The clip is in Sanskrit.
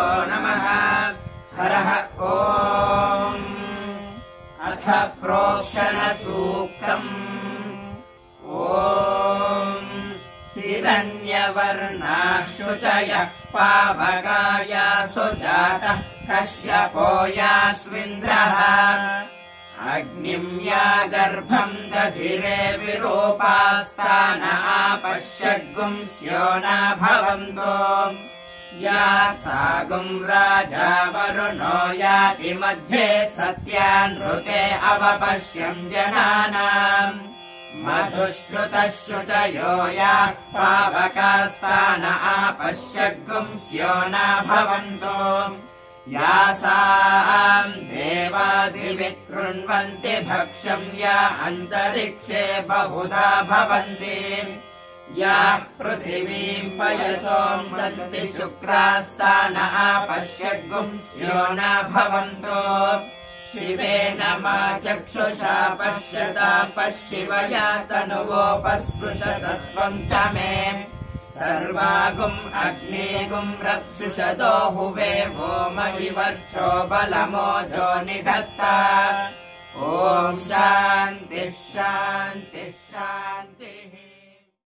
नमः हरः ॐ अथ प्रोक्षणसूक्तम् ॐ हिरण्यवर्णाः शुचयः पावकायासु जातः कश्यपो यास्विन्द्रः अग्निम् या गर्भम् दधिरे विरूपास्तान आपश्यग्गुंस्यो न भवन्तो या सागुम् राजा वरुणो याति मध्ये सत्यानृते अवपश्यम् जनानाम् मधुश्रुतः शुचयो याः पावकास्तान आपश्यग्गुंस्यो न भवन्तो यासाम् देवादिविकृण्वन्ति भक्ष्यम् या अन्तरिक्षे बहुधा भवन्ति याः पृथिवीम् पयसोम् दन्ति शुक्रास्तान आपश्यग्गुंस्यो न भवन्तो शिवेन मा चक्षुषा पश्यताम् पश्यिवया तनुवोपस्पृशतत्वम् च मे सर्वागुम् अग्निगुम् रप्सुषतो हुवे वो मयि वर्चो बलमोजो निधत्ता ॐ शान्तिः शान्तिः शान्तिः।